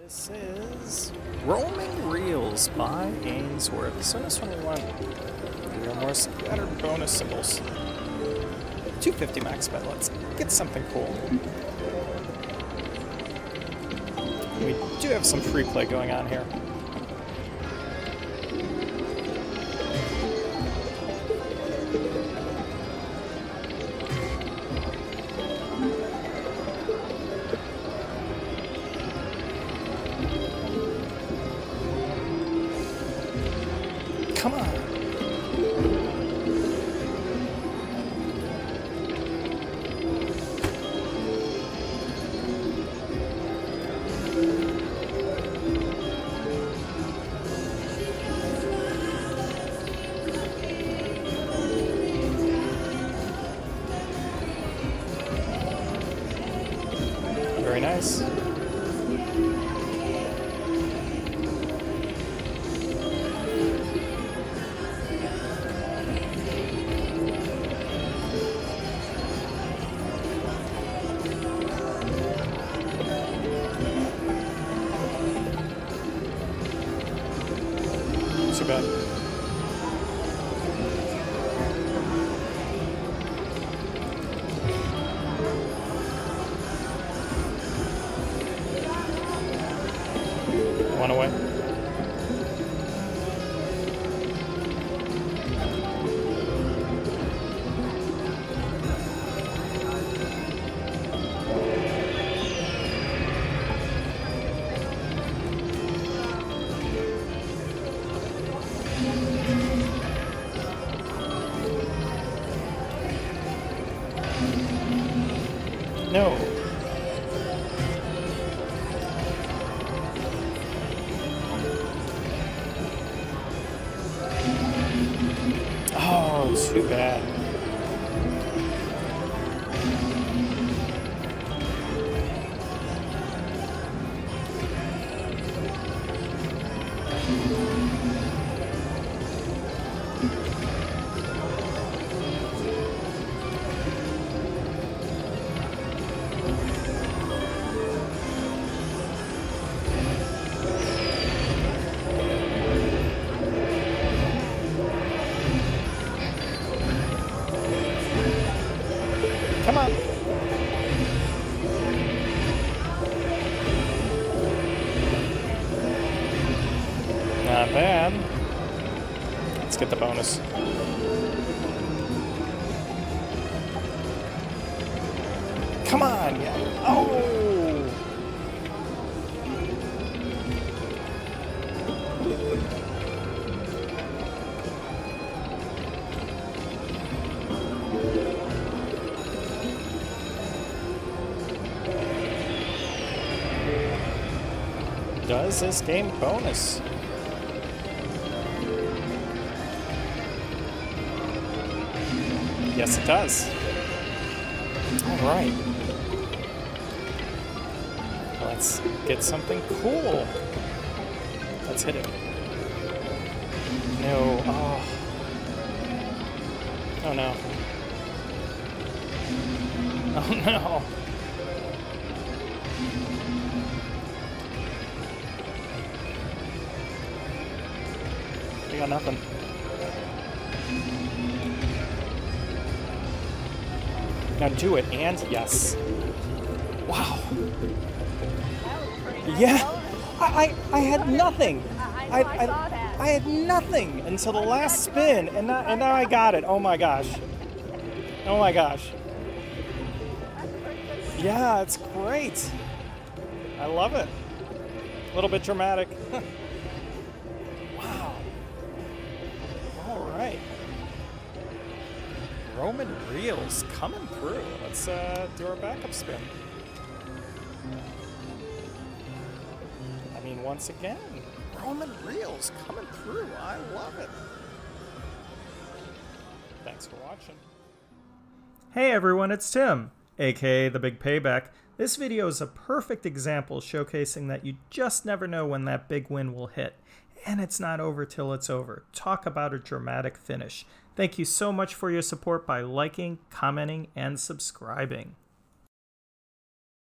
This is Roaming Reels by Ainsworth. So this one we want 3 or more scattered bonus symbols. 250 max bet. Let's get something cool. We do have some free play going on here. Come on. Very nice. Too bad. One away. No. Oh, too bad. Come on. Not bad. Let's get the bonus. Come on, yeah. Oh! Does this game bonus? Yes, it does. All right. Let's get something cool. Let's hit it. No. Oh. Oh no. Oh no. We got nothing. Now do it, and yes. Wow. Yeah, I had nothing. I had nothing until the last spin, and now I got it. Oh my gosh. Oh my gosh. Yeah, it's great. I love it. A little bit dramatic. Wow. All right. Roman Reels coming through. Let's do our backup spin. I mean, once again, Roman Reels coming through. I love it. Thanks for watching. Hey everyone, it's Tim, aka TheBigPayback. This video is a perfect example showcasing that you just never know when that big win will hit. And it's not over till it's over. Talk about a dramatic finish. Thank you so much for your support by liking, commenting, and subscribing.